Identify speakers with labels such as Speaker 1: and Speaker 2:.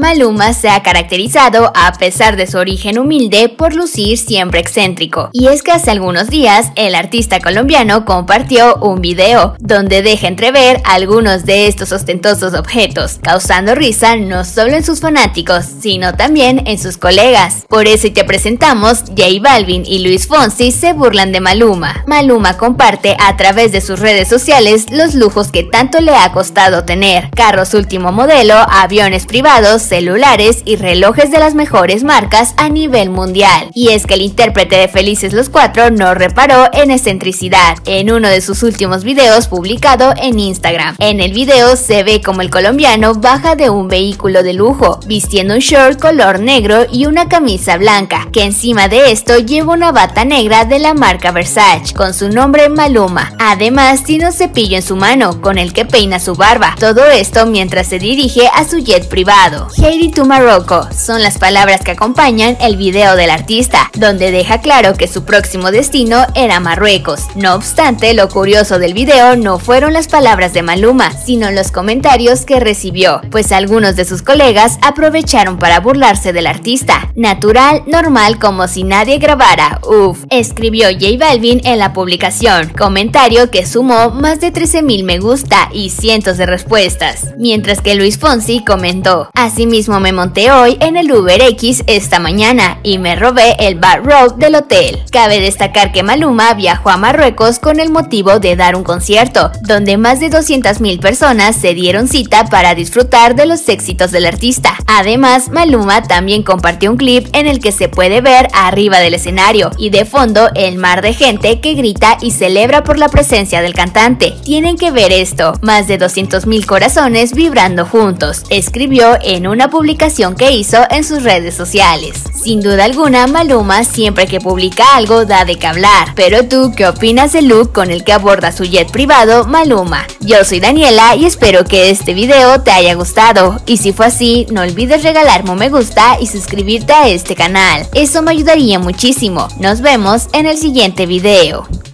Speaker 1: Maluma se ha caracterizado, a pesar de su origen humilde, por lucir siempre excéntrico. Y es que hace algunos días, el artista colombiano compartió un video donde deja entrever algunos de estos ostentosos objetos, causando risa no solo en sus fanáticos, sino también en sus colegas. Por eso te presentamos, J Balvin y Luis Fonsi se burlan de Maluma. Maluma comparte a través de sus redes sociales los lujos que tanto le ha costado tener: carros último modelo, aviones privados, celulares y relojes de las mejores marcas a nivel mundial. Y es que el intérprete de Felices los Cuatro no reparó en excentricidad en uno de sus últimos videos publicado en Instagram. En el video se ve como el colombiano baja de un vehículo de lujo, vistiendo un short color negro y una camisa blanca, que encima de esto lleva una bata negra de la marca Versace, con su nombre Maluma. Además tiene un cepillo en su mano, con el que peina su barba. Todo esto mientras se dirige a su jet privado. Heading to Morocco son las palabras que acompañan el video del artista, donde deja claro que su próximo destino era Marruecos. No obstante, lo curioso del video no fueron las palabras de Maluma, sino los comentarios que recibió, pues algunos de sus colegas aprovecharon para burlarse del artista. Natural, normal, como si nadie grabara, uff, escribió J Balvin en la publicación, comentario que sumó más de 13,000 me gusta y cientos de respuestas, mientras que Luis Fonsi comentó: asimismo me monté hoy en el Uber X esta mañana y me robé el Bad Road del hotel. Cabe destacar que Maluma viajó a Marruecos con el motivo de dar un concierto, donde más de 200,000 personas se dieron cita para disfrutar de los éxitos del artista. Además, Maluma también compartió un clip en el que se puede ver arriba del escenario y de fondo el mar de gente que grita y celebra por la presencia del cantante. Tienen que ver esto, más de 200,000 corazones vibrando juntos, escribió en una publicación que hizo en sus redes sociales. Sin duda alguna, Maluma siempre que publica algo da de qué hablar. Pero tú, ¿qué opinas del look con el que aborda su jet privado Maluma? Yo soy Daniela y espero que este video te haya gustado. Y si fue así, no olvides regalarme un me gusta y suscribirte a este canal. Eso me ayudaría muchísimo. Nos vemos en el siguiente video.